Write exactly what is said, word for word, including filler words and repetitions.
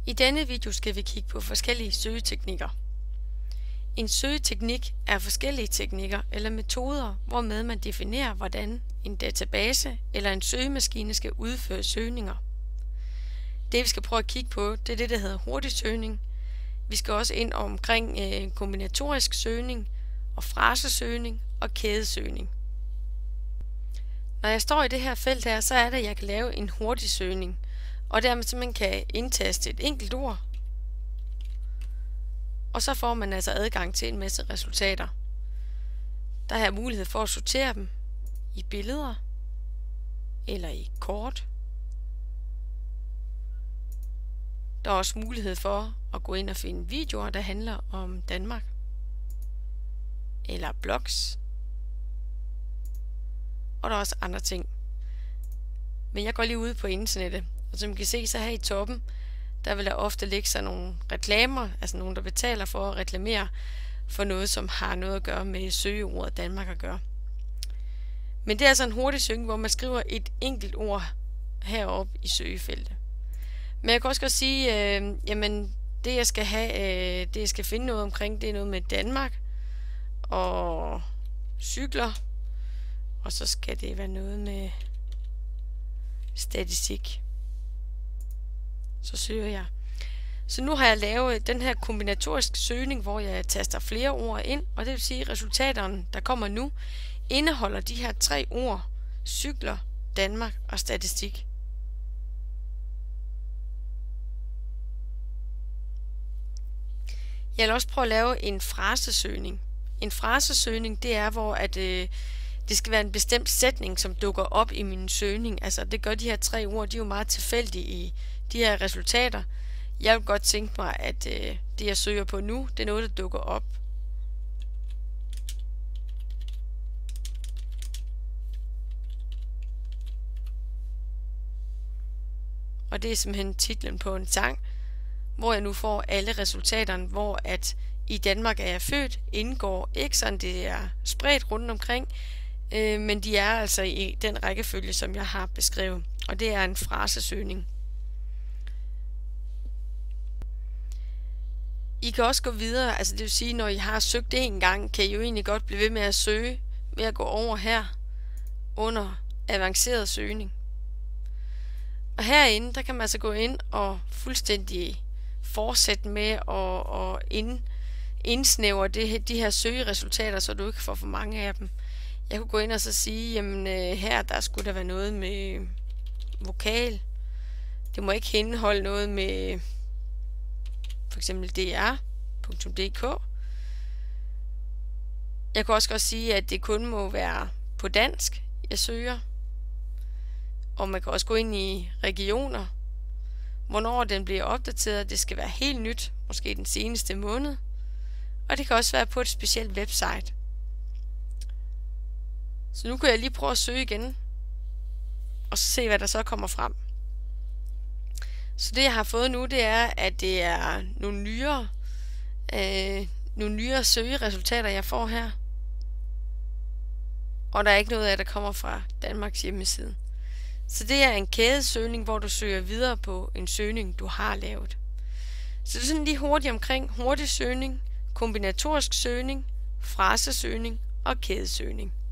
I denne video skal vi kigge på forskellige søgeteknikker. En søgeteknik er forskellige teknikker eller metoder, hvormed man definerer, hvordan en database eller en søgemaskine skal udføre søgninger. Det vi skal prøve at kigge på, det er det, der hedder hurtig søgning. Vi skal også ind omkring øh, kombinatorisk søgning og frasesøgning og kædesøgning. Når jeg står i det her felt her, så er det, at jeg kan lave en hurtig søgning, og dermed simpelthen kan indtaste et enkelt ord, og så får man altså adgang til en masse resultater. Der er mulighed for at sortere dem i billeder eller i kort. Der er også mulighed for at gå ind og finde videoer, der handler om Danmark, eller blogs, og der er også andre ting. Men jeg går lige ud på internettet, og som I kan se, så her i toppen, der vil der ofte ligge sådan nogle reklamer, altså nogen, der betaler for at reklamere for noget, som har noget at gøre med søgeordet Danmark at gøre. Men det er altså en hurtig søgning, hvor man skriver et enkelt ord heroppe i søgefeltet. Men jeg kan også godt sige, øh, jamen det jeg skal have, øh, det jeg skal finde noget omkring, det er noget med Danmark og cykler, og så skal det være noget med statistik. Så søger jeg. Så nu har jeg lavet den her kombinatoriske søgning, hvor jeg taster flere ord ind, og det vil sige, at resultaterne, der kommer nu, indeholder de her tre ord: cykler, Danmark og statistik. Jeg vil også prøve at lave en frasesøgning. En frasesøgning, det er, hvor at, øh, det skal være en bestemt sætning, som dukker op i min søgning. Altså det gør de her tre ord, de er jo meget tilfældige i de her resultater. Jeg vil godt tænke mig, at øh, det jeg søger på nu, det er noget, der dukker op. Og det er simpelthen titlen på en sang, hvor jeg nu får alle resultaterne, hvor at i Danmark er jeg født, indgår ikke sådan, det er spredt rundt omkring, øh, men de er altså i den rækkefølge, som jeg har beskrevet, og det er en frasesøgning. I kan også gå videre, altså det vil sige, når I har søgt det en gang, kan I jo egentlig godt blive ved med at søge, ved at gå over her under avanceret søgning. Og herinde, der kan man altså gå ind og fuldstændig fortsætte med at, at ind, indsnævre det, de her søgeresultater, så du ikke får for mange af dem. Jeg kunne gå ind og så sige, jamen her der skulle der være noget med vokal. Det må ikke indeholde noget med for eksempel d r punktum d k. Jeg kan også godt sige, at det kun må være på dansk, jeg søger. Og man kan også gå ind i regioner, hvornår den bliver opdateret. Det skal være helt nyt, måske den seneste måned. Og det kan også være på et specielt website. Så nu kan jeg lige prøve at søge igen, og så se, hvad der så kommer frem. Så det jeg har fået nu, det er, at det er nogle nyere, øh, nogle nyere søgeresultater, jeg får her. Og der er ikke noget af, der kommer fra Danmarks hjemmeside. Så det er en kædesøgning, hvor du søger videre på en søgning, du har lavet. Så det er sådan lige hurtigt omkring hurtig søgning, kombinatorisk søgning, frasesøgning og kædesøgning.